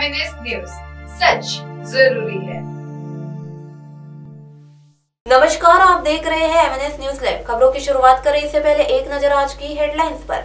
MNS news, सच जरूरी है। नमस्कार, आप देख रहे हैं MNS न्यूज लाइव। खबरों की शुरुआत करें इससे पहले एक नजर आज की हेडलाइंस पर।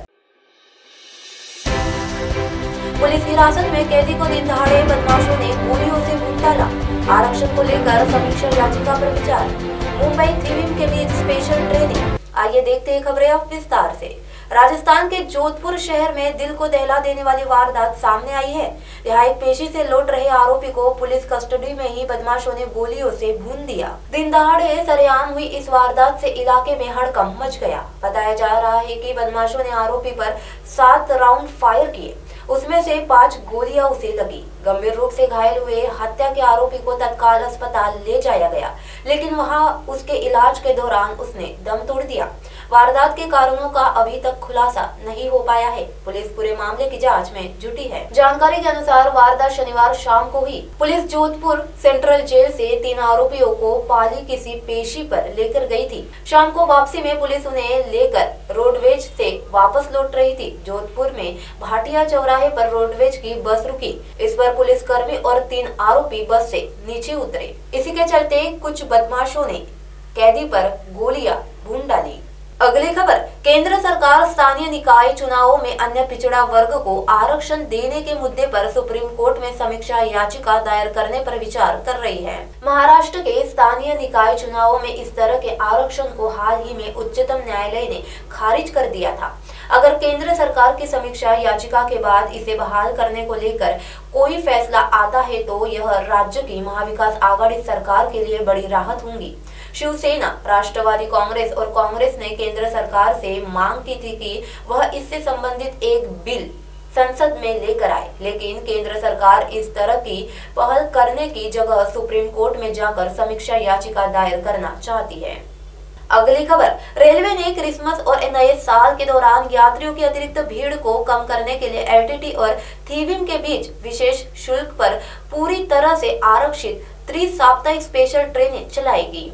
पुलिस हिरासत में कैदी को दिन दहाड़े बदमाशों ने गोलियों से भून डाला। आरक्षण को लेकर समीक्षा याचिका पर विचार। मुंबई त्रिवेणी के बीच स्पेशल ट्रेनिंग। आइए देखते हैं खबरें अब विस्तार से। राजस्थान के जोधपुर शहर में दिल को दहला देने वाली वारदात सामने आई है। यहाँ एक पेशी से लौट रहे आरोपी को पुलिस कस्टडी में ही बदमाशों ने गोलियों से भून दिया। दिन दहाड़े सरेआम हुई इस वारदात से इलाके में हड़कंप मच गया। बताया जा रहा है कि बदमाशों ने आरोपी पर 7 राउंड फायर किए, उसमें से 5 गोलियां उसे लगी। गंभीर रूप से घायल हुए हत्या के आरोपी को तत्काल अस्पताल ले जाया गया, लेकिन वहां उसके इलाज के दौरान उसने दम तोड़ दिया। वारदात के कारणों का अभी तक खुलासा नहीं हो पाया है। पुलिस पूरे मामले की जांच में जुटी है। जानकारी के अनुसार वारदात शनिवार शाम को हुई। पुलिस जोधपुर सेंट्रल जेल से 3 आरोपियों को पाली किसी पेशी पर लेकर गई थी। शाम को वापसी में पुलिस उन्हें लेकर रोडवेज से वापस लौट रही थी। जोधपुर में भाटिया चौराहे पर रोडवेज की बस रुकी। इस पर पुलिस कर्मी और 3 आरोपी बस से नीचे उतरे। इसी के चलते कुछ बदमाशों ने कैदी पर गोलियां भून डाली। अगली खबर, केंद्र सरकार स्थानीय निकाय चुनावों में अन्य पिछड़ा वर्ग को आरक्षण देने के मुद्दे पर सुप्रीम कोर्ट में समीक्षा याचिका दायर करने पर विचार कर रही है। महाराष्ट्र के स्थानीय निकाय चुनावों में इस तरह के आरक्षण को हाल ही में उच्चतम न्यायालय ने खारिज कर दिया था। अगर केंद्र सरकार की समीक्षा याचिका के बाद इसे बहाल करने को लेकर कोई फैसला आता है तो यह राज्य की महाविकास आघाड़ी सरकार के लिए बड़ी राहत होगी। शिवसेना, राष्ट्रवादी कांग्रेस और कांग्रेस ने केंद्र सरकार से मांग की थी कि वह इससे संबंधित एक बिल संसद में लेकर आए, लेकिन केंद्र सरकार इस तरह की पहल करने की जगह सुप्रीम कोर्ट में जाकर समीक्षा याचिका दायर करना चाहती है। अगली खबर, रेलवे ने क्रिसमस और नए साल के दौरान यात्रियों की अतिरिक्त भीड़ को कम करने के लिए LTT और थिविम के बीच विशेष शुल्क पर पूरी तरह से आरक्षित त्रि-साप्ताहिक स्पेशल ट्रेनें चलाएगी।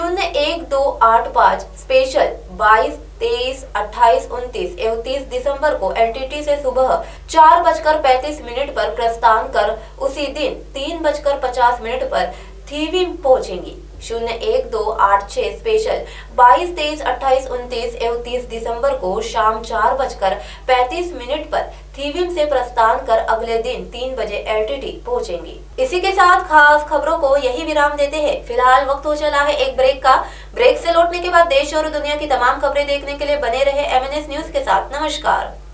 01-2-8-5 स्पेशल 22, 23, 28, 29 एवं 30 दिसंबर को LTT से सुबह 4:35 पर प्रस्थान कर उसी दिन 3:50 पर थिविम पहुंचेंगी। 01-2-8-6 स्पेशल 22, 23, 28, 29 एवं 30 दिसंबर को शाम 4:35 पर थिविम से प्रस्थान कर अगले दिन 3 बजे LTT पहुंचेंगी। इसी के साथ खास खबरों को यही विराम देते हैं। फिलहाल वक्त हो चला है एक ब्रेक का। ब्रेक से लौटने के बाद देश और दुनिया की तमाम खबरें देखने के लिए बने रहे MNS न्यूज के साथ। नमस्कार।